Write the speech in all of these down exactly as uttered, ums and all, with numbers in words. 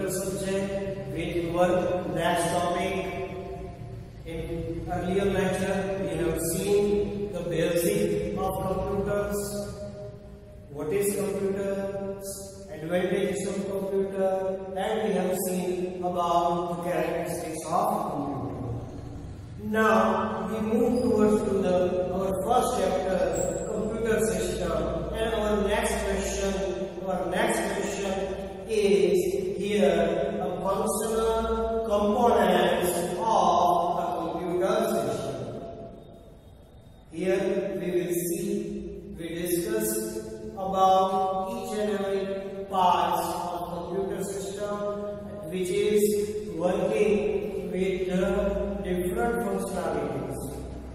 computer subject with our next topic. In earlier lecture, we have seen the basic of computers. What is computers? Advantages of computer, and we have seen about the characteristics of computer. Now we move towards to the our first chapter, computer system, and our next question. Our next question is here a functional components of a computer system. Here we will see, we discuss about each and every parts of computer system which is working with the different functionalities.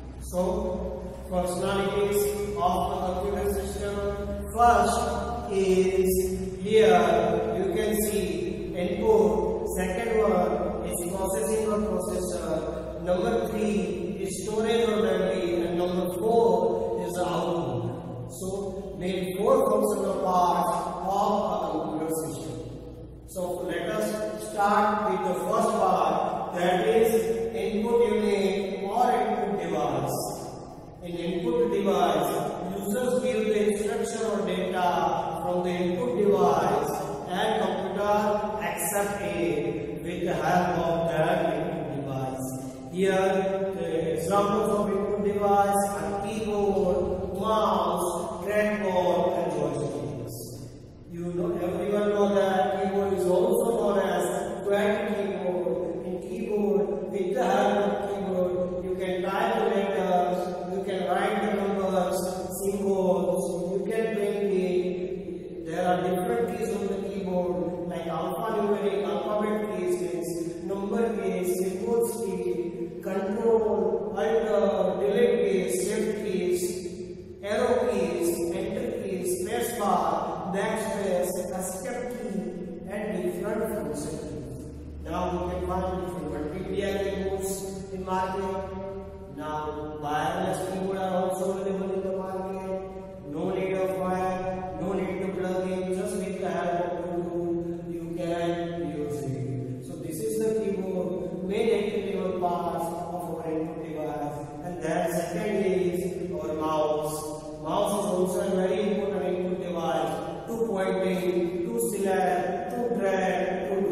So functionalities of the computer system, first is here you can see input, second one is processing or processor, number three is storage or memory, and number four is the output. So main four functional parts of a computer system. So let us start with the first part, that is input unit or input device. In input device, users give the instruction or data from the input device and computer accept it with the help of that input device. Here the examples of input device are keyboard, mouse, trackball and joysticks. You know, everyone know that keyboard is also known as QWERTY keyboard. In keyboard, with the help of keyboard, you can type the letters, you can write the numbers, symbols, you can print it. There are different keys on the keyboard like alphanumeric, alphabet keys, number keys, symbols key, control, alt, delete keys, shift keys, arrow keys, enter keys, space bar, backspace, escape key, and different functions. Now we can find different multimedia keyboards in market. Now wireless keyboard are also available in the market. No need of wire, no need to plug in, just with the help of Bluetooth you can use it. So this is the keyboard, main integral parts of our input device. And then second is our mouse. Mouse is also a very important input device to pointing, to select, to drag, to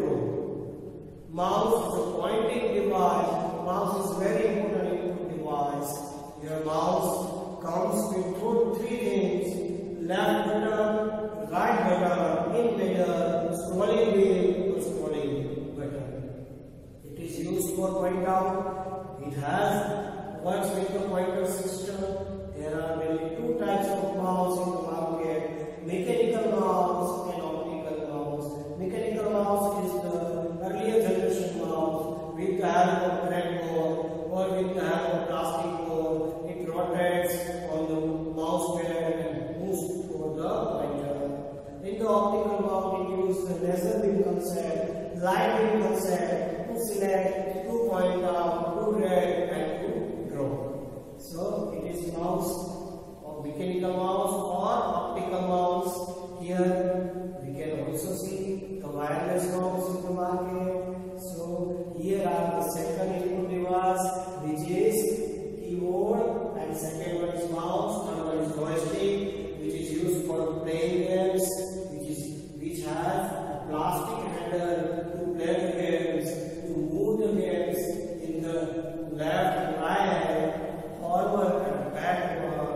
draw. Mouse is a pointing device. Mouse is very important input device. Your mouse comes with two, three things: left button, right button, in middle, scrolling wheel, or scrolling button. It is used for point out. It has works with the pointer system. There are mainly two types of mouse in the market: mechanical mouse and optical mouse. Mechanical mouse is the earlier generation mouse with the help of trackball or with the help of plastic ball. It rotates on the mouse pad and moves toward the pointer. In the optical mouse, we use the laser beam concept, light beam concept to select, to point out, to drag and to draw. So it is mouse or mechanical mouse or optical mouse. Here we can also see the wireless mouse in the market. So here are the second input device, which is keyboard, and second one is mouse, third one is joystick, which is used for playing games, which is which has a plastic handle to play the games, to move the games in the left and right, forward and backward.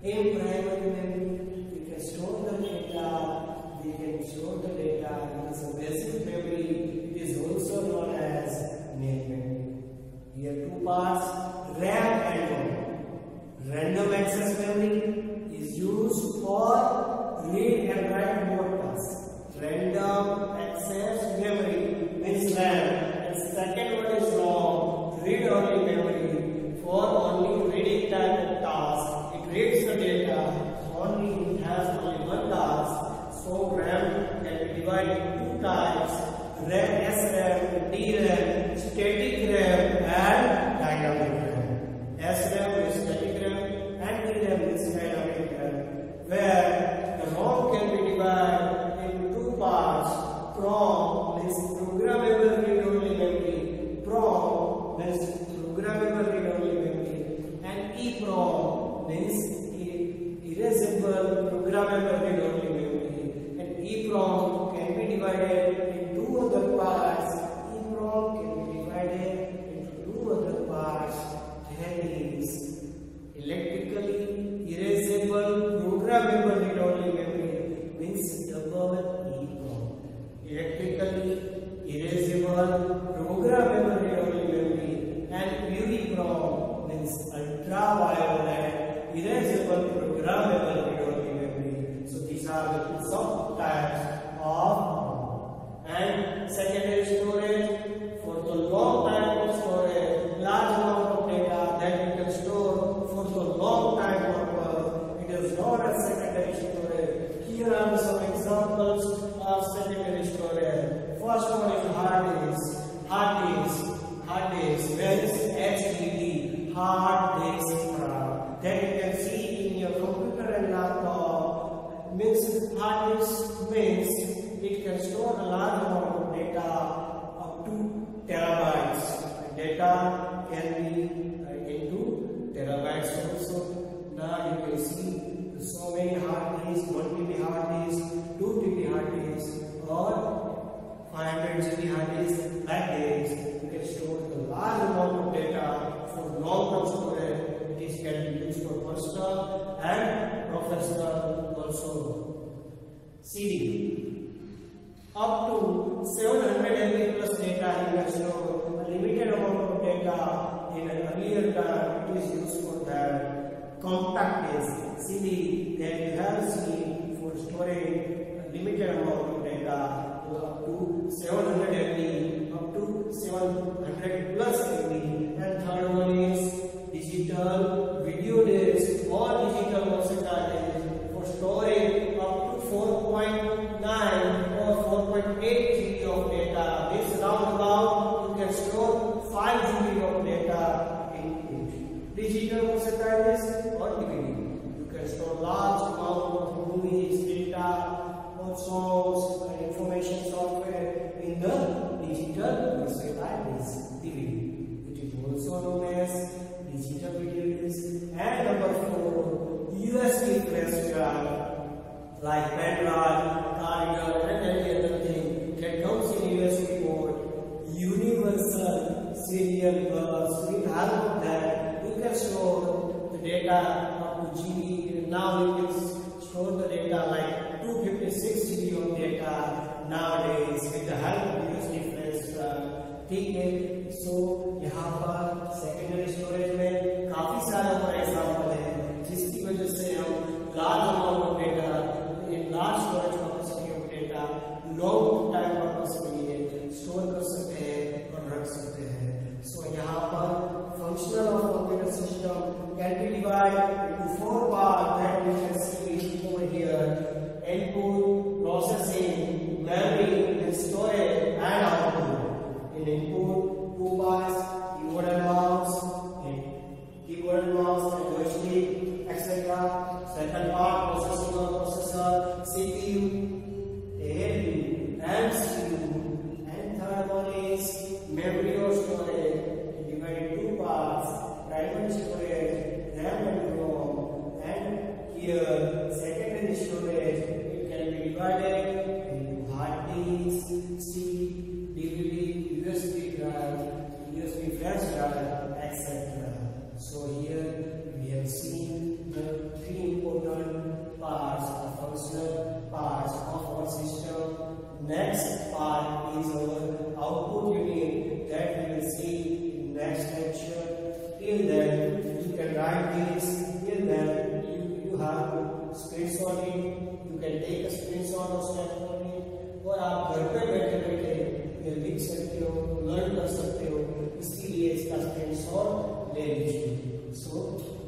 In primary memory, we can store the data. We can store the data. It is a basic memory. It is also known as main memory. Here two parts: RAM and ROM. Random access memory is used for read and write both tasks. Random access memory means RAM. And second one is ROM, read only memory, for only reading type of task. It reads the data, only it has only one task. So RAM can be divided into two types: RAM, S RAM, D RAM, static RAM and dynamic RAM. S RAM is static RAM and D RAM is dynamic RAM, where the ROM can be divided into two parts. PROM means programmable read-only memory. PROM means programmable read-only memory, and EEPROM means erasable programmable read-only memory. And EEPROM can be divided into two other parts. EEPROM can be divided into two other parts. That is electrically erasable programmable read-only memory means double EEPROM. Electrically erasable programmable read-only memory, and EEPROM means ultraviolet erasable programmable read-only memory. So these are the two subtypes of ROM. And secondary storage, for the long time of storage, large amount of data that you can store for the long time purpose, it is known as secondary storage. Here are some examples of secondary storage. First one is hard disk. Hard disk. Hard disk. Where is H D D? Hard disk drive. That you can see in your computer and laptop. Means hard disk means it can store a large amount of data up to terabytes. Data can be uh, into terabytes also. Now you can see so many hard disks, one T B hard disk, two T B hard disk, or five hundred G B hard disk. Like this, you can store the large amount of data for long-term storage. This can be used for personal and professional also. C D. Up to seven hundred M B plus data you can store. A limited amount of data in an earlier time it is used for that. Compact disk, C D, that you have seen for storing a limited amount of data up to seven hundred M B, up to seven hundred plus M B. And third one is digital video disk or digital versatile for storing up to four point nine or four point eight G B of data. This roundabout you can store five G B of data in it. Digital versatile disk or D V D. You can store large amount of movies, data, or songs and information software in the digital versatile disk D V D. It is also known as digital video disk. And number four, U S B flash drive, like pen drive, card reader, and any other thing that comes in U S B port. Universal serial bus. With help of that, you can store the data up to G B. Now you can store the data like two hundred fifty-six G B of data nowadays with the help of U S B flash drive. ठीक है, सो यहाँ पर secondary storage में काफी सारे और example है जिसकी वजह से हम large amount of data in large storage capacity of data long time purpose के लिए स्टोर कर सकते हैं और रख सकते हैं. सो यहाँ पर functional of computer system can be divided into four part that we can see over here: input, processing, memory, and storage and output. In input, two parts: keyboard and mouse, and keyboard and mouse and joystick, et cetera. Second part: processing or processor, C P U, A L U, and C P U. And third one is memory or storage, divided in two parts: primary storage, RAM and ROM. And here, secondary storage, it can be divided into hard disk, C, D V D, U S B drive, U S B flash drive, et cetera. So here we have seen the three important और आप घर पे बैठे बैठे ये लिख सकते हो, लर्न कर सकते हो, इसीलिए इसका स्क्रीनशॉट ले लीजिए। सो